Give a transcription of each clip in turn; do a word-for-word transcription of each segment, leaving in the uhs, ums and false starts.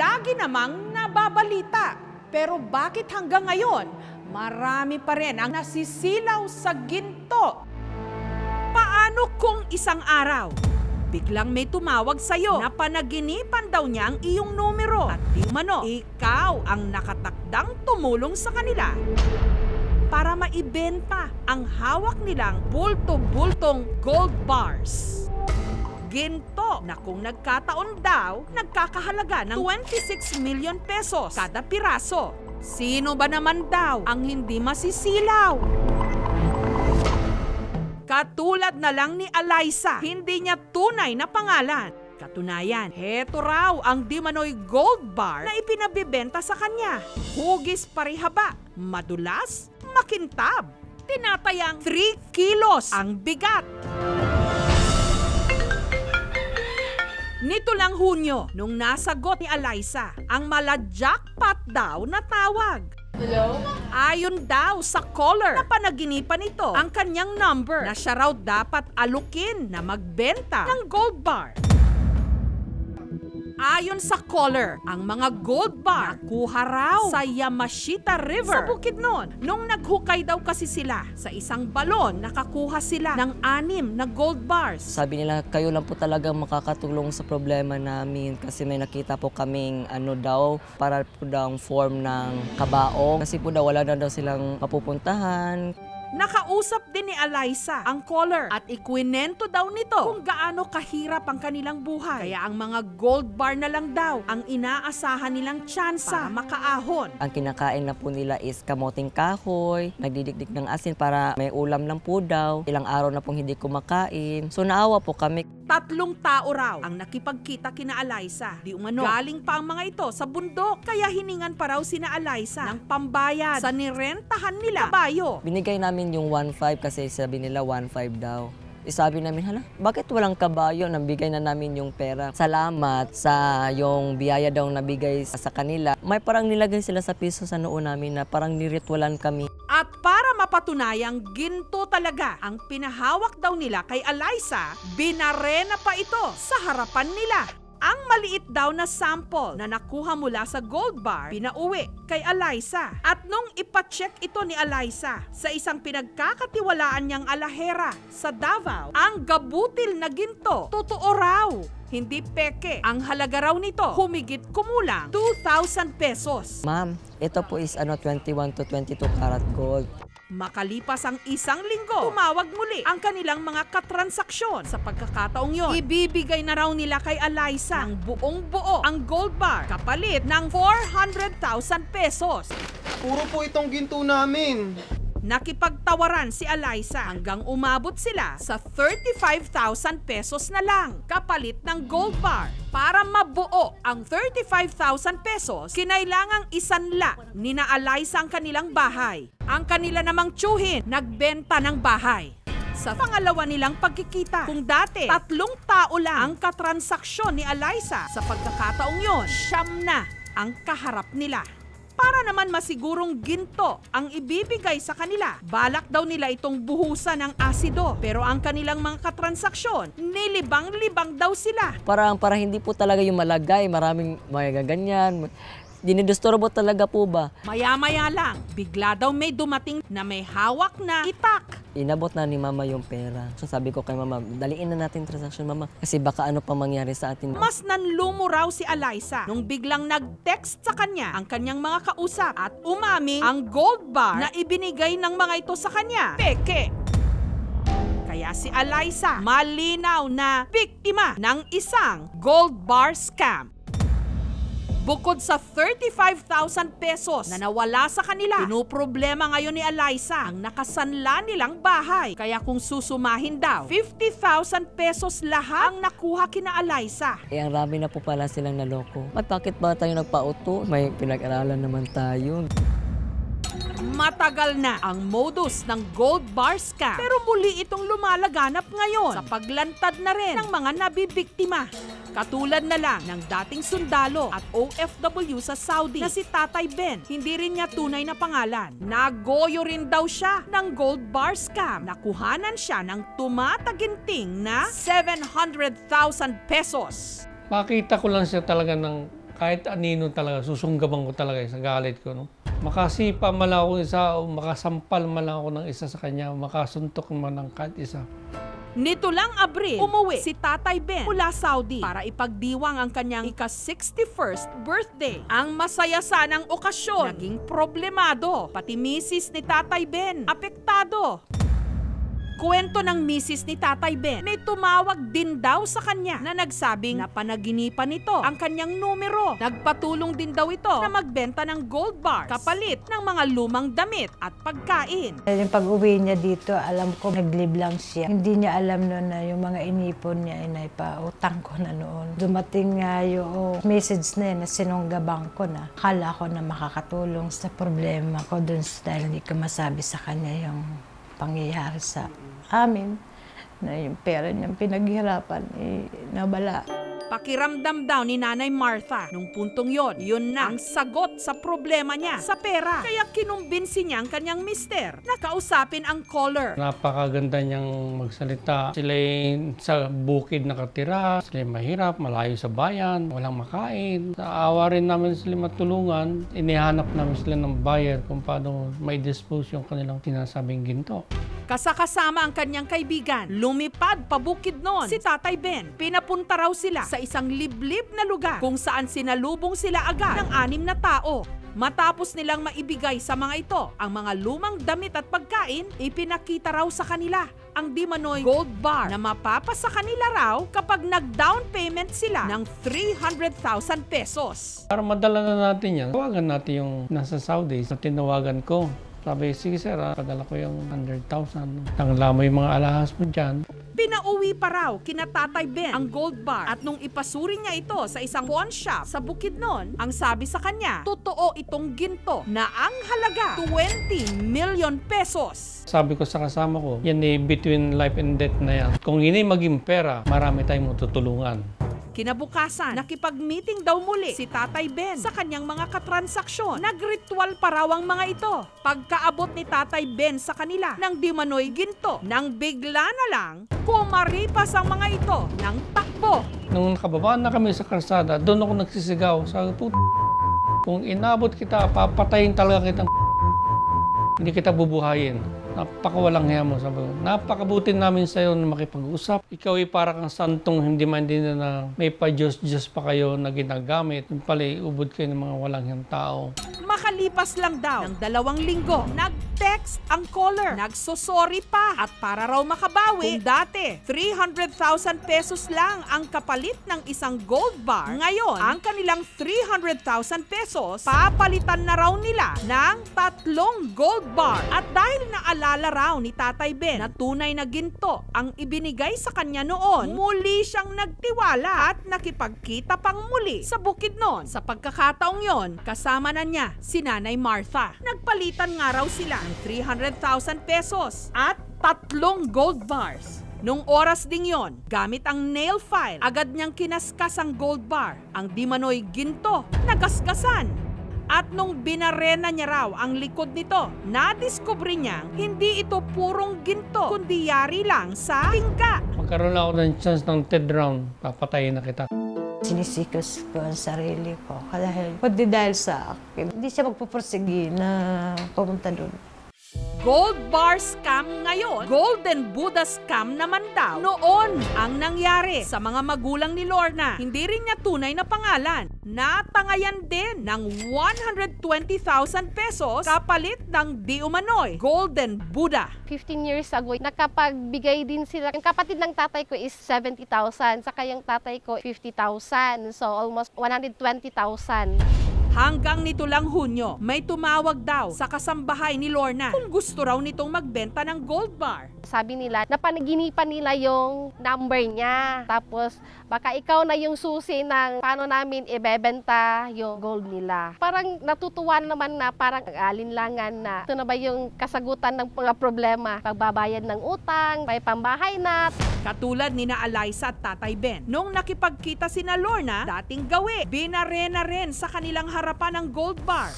lagi namang nababalita. Pero bakit hanggang ngayon, marami pa rin ang nasisilaw sa ginto? Paano kung isang araw, biglang may tumawag sa'yo na panaginipan daw niya ang iyong numero at di mano, ikaw ang nakatakdang tumulong sa kanila para maibenta ang hawak nilang bulto-bultong gold bars. Ginto na kung nagkataon daw, nagkakahalaga ng twenty-six million pesos kada piraso. Sino ba naman daw ang hindi masisilaw? Katulad na lang ni Alyssa, hindi niya tunay na pangalan. Katunayan, heto raw ang di manoy gold bar na ipinabibenta sa kanya. Hugis parihaba, madulas, makintab. Tinatayang three kilos ang bigat. Nito lang Hunyo, nung nasagot ni Alyssa, ang mala-jackpot daw na tawag. Hello? Ayon daw sa caller na panaginipan nito ang kanyang number na siya raw dapat alukin na magbenta ng gold bar. Ayon sa caller, ang mga gold bar nakuha raw sa Yamashita River sa Bukidnon. Nung naghukay daw kasi sila sa isang balon, nakakuha sila ng anim na gold bars. Sabi nila, kayo lang po talaga makakatulong sa problema namin kasi may nakita po kaming ano daw, para po daw form ng kabaong. Kasi po daw wala na daw silang mapupuntahan. Nakausap din ni Alyssa ang caller at ikwinento daw nito kung gaano kahirap ang kanilang buhay. Kaya ang mga gold bar na lang daw ang inaasahan nilang tsansa para makaahon. Ang kinakain na po nila is kamoting kahoy, nagdidikdik ng asin para may ulam lang po daw. Ilang araw na pong hindi kumakain. So naawa po kami. Tatlong tao raw ang nakipagkita kina Alyssa. Di umano, galing pa ang mga ito sa bundok. Kaya hiningan pa raw sina Alyssa ng pambayad sa nirentahan nila kabayo. Binigay namin yung one five kasi sabi nila one five daw. Isabi namin, hala, bakit walang kabayo? Nabigay na namin yung pera. Salamat sa yung biyaya daw nabigay sa kanila. May parang nilagay sila sa piso sa noo namin na parang niritwalan kami. At para mapatunayang ginto talaga ang pinahawak daw nila kay Alyssa, binarena pa ito sa harapan nila. Ang maliit daw na sample na nakuha mula sa gold bar, pinauwi kay Alyssa. At nung ipacheck ito ni Alyssa sa isang pinagkakatiwalaan niyang alahera sa Davao, ang gabutil na ginto, totoo raw. Hindi peke. Ang halaga raw nito, humigit kumulang two thousand pesos. Ma'am, ito po is ano twenty-one to twenty-two karat gold. Makalipas ang isang linggo, tumawag muli ang kanilang mga katransaksyon. Sa pagkakataong yon, ibibigay na raw nila kay Alyssa ang buong buo ang gold bar kapalit ng four hundred thousand pesos. Puro po itong ginto namin. Nakipagtawaran si Alyssa hanggang umabot sila sa thirty-five thousand pesos na lang kapalit ng gold bar. Para mabuo ang thirty-five thousand pesos, kinailangang isanla ni na Alyssa ang kanilang bahay. Ang kanila namang tiyuhin, nagbenta ng bahay. Sa pangalawa nilang pagkikita, kung dati tatlong tao lang ang katransaksyon ni Alyssa, sa pagkakataong yon, siyam na ang kaharap nila. Para naman masigurong ginto ang ibibigay sa kanila, balak daw nila itong buhusan ng asido. Pero ang kanilang mga katransaksyon, nilibang-libang daw sila. Parang para hindi po talaga yung malagay, maraming mga ganyan. Dinidisturbo talaga po ba? Maya-maya lang, bigla daw may dumating na may hawak na itak. Inabot na ni mama yung pera. So sabi ko kay mama, daliin na natin transaction mama. Kasi baka ano pa mangyari sa atin. Mas nanlumo raw si Alyssa nung biglang nag-text sa kanya ang kanyang mga kausap at umaming ang gold bar na ibinigay ng mga ito sa kanya, peke. Kaya si Alyssa malinaw na biktima ng isang gold bar scam. Bukod sa thirty-five thousand pesos na nawala sa kanila, pinoproblema ngayon ni Alyssa ang nakasanla nilang bahay. Kaya kung susumahin daw, fifty thousand pesos lahat ang nakuha kina Alyssa. Eh, ang rami na po pala silang naloko. At bakit ba tayo nagpauto? May pinag-aralan naman tayo. Matagal na ang modus ng gold bar scam, pero muli itong lumalaganap ngayon sa paglantad na rin ng mga nabibiktima. Katulad na lang ng dating sundalo at O F W sa Saudi na si Tatay Ben, hindi rin niya tunay na pangalan. Nagoyo rin daw siya ng gold bar scam. Nakuhanan siya ng tumataginting na seven hundred thousand pesos. Makita ko lang siya talaga ng Kahit anino talaga, susunggaban ko talaga sa galit ko. No? Makasipa man lang ako isa o makasampal man lang ako ng isa sa kanya, makasuntok man ng kahit isa. Nito lang Abril, umuwi si Tatay Ben mula Saudi para ipagdiwang ang kanyang ika-sixty-first birthday. Ang masaya sanang okasyon, naging problemado. Pati misis ni Tatay Ben, apektado. Kwento ng misis ni Tatay Ben, may tumawag din daw sa kanya na nagsabing napanaginipan nito ang kanyang numero. Nagpatulong din daw ito na magbenta ng gold bars kapalit ng mga lumang damit at pagkain. Yung pag-uwi niya dito, alam ko nag-live lang siya. Hindi niya alam noon na yung mga inipon niya ay naipautang ko na noon. Dumating nga yung message na yun na sinunggabang ko na. Akala ko na makakatulong sa problema ko dun dahil hindi ko masabi sa kanya yung pangyayari sa amin na yung pera niyang pinaghirapan eh, nabala. Pakiramdam daw ni Nanay Martha nung puntong yon, yun na ang sagot sa problema niya sa pera. Kaya kinumbinsi niya ang kanyang mister na kausapin ang caller. Napakaganda niyang magsalita. Sila sa bukid nakatira, sila mahirap, malayo sa bayan, walang makain. Sa awa rin namin sila matulungan, inihanap namin sila ng buyer kung paano may dispose yung kanilang sinasabing ginto. Kasakasama ang kanyang kaibigan, lumipad pabukid noon si Tatay Ben. Pinapunta raw sila sa isang liblib na lugar kung saan sinalubong sila agad ng anim na tao. Matapos nilang maibigay sa mga ito ang mga lumang damit at pagkain, ipinakita raw sa kanila ang Di Manoy Gold Bar na mapapasa kanila raw kapag nag-down payment sila ng three hundred thousand pesos. Para madala na natin yan, tawagan natin yung nasa Saudi. So, tinawagan ko. Sabi, sige sir, ah, padala ko yung one hundred thousand. Tangla mo yung mga alahas mo dyan. Pinauwi pa raw kina Tatay Ben ang gold bar at nung ipasuri niya ito sa isang pawn shop sa Bukidnon, ang sabi sa kanya, totoo itong ginto na ang halaga twenty million pesos. Sabi ko sa kasama ko, yan eh, between life and death na yan. Kung hindi maging pera, marami tayong matutulungan. Kinabukasan, nakipag-meeting daw muli si Tatay Ben sa kanyang mga katransaksyon. Nagritual pa raw ang mga ito. Pagkaabot ni Tatay Ben sa kanila ng Di Manoy ginto, nang bigla na lang, kumaripas ang mga ito ng takbo. Nung nakababa na kami sa kalsada, doon ako nagsisigaw. Sabi po, kung inabot kita, papatayin talaga kitang hindi kita bubuhayin. Napakawalang hiya mo. Sabi ko, napakabuti namin sa iyo na makipag-usap. Ikaw ay para kang santong hindi man din na may pa-Diyos-Diyos pa kayo na ginagamit. Yung pala, ubod kayo ng mga walang hiyang tao. Makalipas lang daw ng dalawang linggo, nag-text ang caller. Nagsosorry pa at para raw makabawi, kung dati three hundred thousand pesos lang ang kapalit ng isang gold bar, ngayon ang kanilang three hundred thousand pesos papalitan na raw nila ng tatlong gold bar. At dahil naalala raw ni Tatay Ben na tunay na ginto ang ibinigay sa kanya noon, muli siyang nagtiwala at nakipagkita pang muli sa Bukidnon. Sa pagkakataong yon, kasama na niya si Nanay Martha. Nagpalitan nga raw sila ng three hundred thousand pesos at tatlong gold bars. Nung oras ding yon, gamit ang nail file, agad niyang kinaskas ang gold bar. Ang Di Manoy ginto, nagasgasan. At nung binarena niya raw ang likod nito, nadiskubre niya hindi ito purong ginto, kundi yari lang sa tingka. Magkaroon ako ng chance ng third round, papatayin na kita. Sinisikos ko ang sarili ko dahil, kundi dahil sa akin. Hindi siya magpupursigi na pumunta doon. Gold bar scam ngayon, Golden Buddha scam naman daw. Noon ang nangyari sa mga magulang ni Lorna. Hindi rin niya tunay na pangalan. Natangayan din ng one hundred twenty thousand pesos kapalit ng di umano'y Golden Buddha. fifteen years ago, nakapagbigay din sila. Yung kapatid ng tatay ko is seventy thousand, saka yung tatay ko fifty thousand. So almost one hundred twenty thousand. Hanggang nito lang Hunyo, may tumawag daw sa kasambahay ni Lorna kung gusto raw nitong magbenta ng gold bar. Sabi nila, napanaginipan nila yung number niya. Tapos, baka ikaw na yung susi ng paano namin ibebenta yung gold nila. Parang natutuwa naman na parang alinlangan na ito na ba yung kasagutan ng mga problema. Pagbabayad ng utang, may pambahay na. Katulad ni na Alyssa at Tatay Ben. Nung nakipagkita si na Lorna, dating gawi, binarena rin sa kanilang harapan ng gold bar.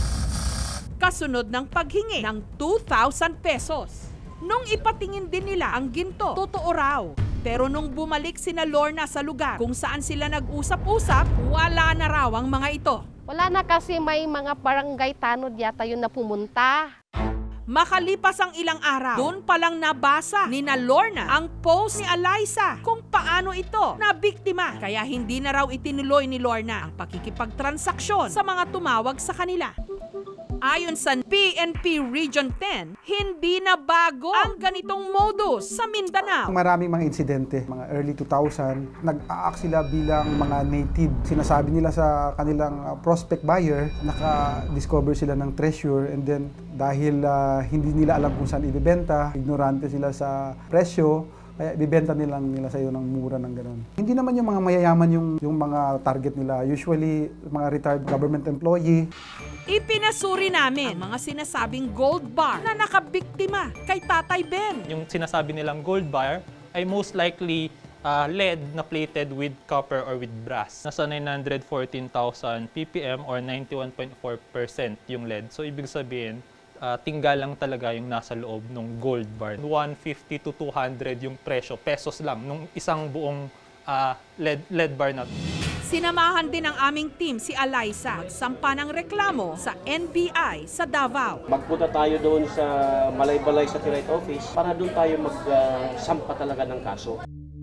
Kasunod ng paghingi ng two thousand pesos. Nung ipatingin din nila ang ginto, totoo raw. Pero nung bumalik sina Lorna sa lugar kung saan sila nag-usap-usap, wala na raw ang mga ito. Wala na kasi may mga barangay tanod yata yun na pumunta. Makalipas ang ilang araw, doon palang nabasa ni na Lorna ang post ni Alyssa kung paano ito nabiktima. Kaya hindi na raw itinuloy ni Lorna ang pakikipagtransaksyon sa mga tumawag sa kanila. Ayon sa P N P Region ten, hindi na bago ang ganitong modus sa Mindanao. Maraming mga insidente, mga early two thousand, nag-a-act sila bilang mga native. Sinasabi nila sa kanilang uh, prospect buyer, naka-discover sila ng treasure, and then dahil uh, hindi nila alam kung saan ibibenta, ignorante sila sa presyo, kaya ibibenta nilang nila sa iyo ng mura ng gano'n. Hindi naman yung mga mayayaman yung, yung mga target nila. Usually, mga retired government employee. Ipinasuri namin ang mga sinasabing gold bar na nakabiktima kay Tatay Ben. Yung sinasabi nilang gold bar ay most likely uh, lead na plated with copper or with brass. Nasa nine hundred fourteen thousand P P M or ninety-one point four percent yung lead. So ibig sabihin, uh, tinggal lang talaga yung nasa loob ng gold bar. one fifty to two hundred yung presyo, pesos lang, nung isang buong uh, lead, lead bar na. Sinamahan din ng aming team si Alyssa magsampa ng reklamo sa N B I sa Davao. Magpunta tayo doon sa Balay-Balay Satellite Office para doon tayo magsampa uh, talaga ng kaso.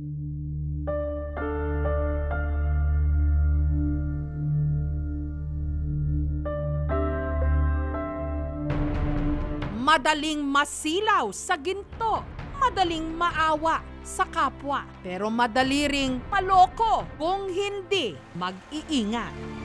Madaling masilaw sa ginto, madaling maawa sa kapwa, pero madali ring maloko kung hindi mag-iingat.